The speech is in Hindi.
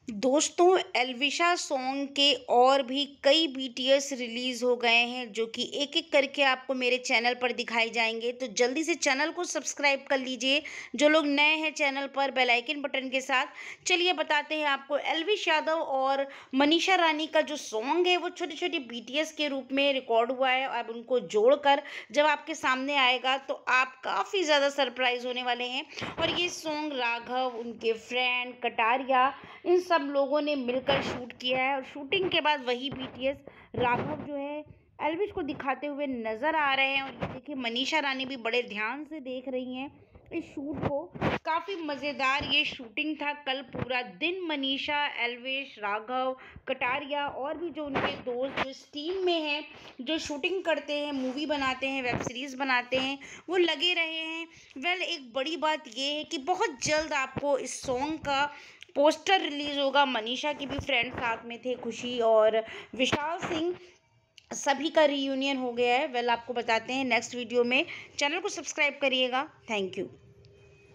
दोस्तों, एल्विशा सॉन्ग के और भी कई बीटीएस रिलीज़ हो गए हैं जो कि एक-एक करके आपको मेरे चैनल पर दिखाए जाएँगे। तो जल्दी से चैनल को सब्सक्राइब कर लीजिए। जो लोग नए हैं चैनल पर बेल आइकन बटन के साथ। चलिए बताते हैं आपको एल्विश यादव और मनीषा रानी का जो सॉन्ग है वो छोटे-छोटे बीटीएस के रूप में रिकॉर्ड हुआ है। अब उनको जोड़कर जब आपके सामने आएगा तो आप काफ़ी ज़्यादा सरप्राइज़ होने वाले हैं। और ये सॉन्ग राघव, उनके फ्रेंड, कटारिया इन सब लोगों ने मिलकर शूट किया है और शूटिंग के बाद वही बीटीएस राघव जो है एल्विश को दिखाते हुए नज़र आ रहे हैं। और ये देखिए मनीषा रानी भी बड़े ध्यान से देख रही हैं इस शूट को। काफ़ी मज़ेदार ये शूटिंग था। कल पूरा दिन मनीषा, एल्विश, राघव, कटारिया और भी जो उनके दोस्त जो इस टीम में हैं, जो शूटिंग करते हैं, मूवी बनाते हैं, वेब सीरीज़ बनाते हैं, वो लगे रहे हैं। एक बड़ी बात ये है कि बहुत जल्द आपको इस सॉन्ग का पोस्टर रिलीज़ होगा। मनीषा के भी फ्रेंड साथ में थे, खुशी और विशाल सिंह, सभी का रियूनियन हो गया है। आपको बताते हैं नेक्स्ट वीडियो में। चैनल को सब्सक्राइब करिएगा। Thank you.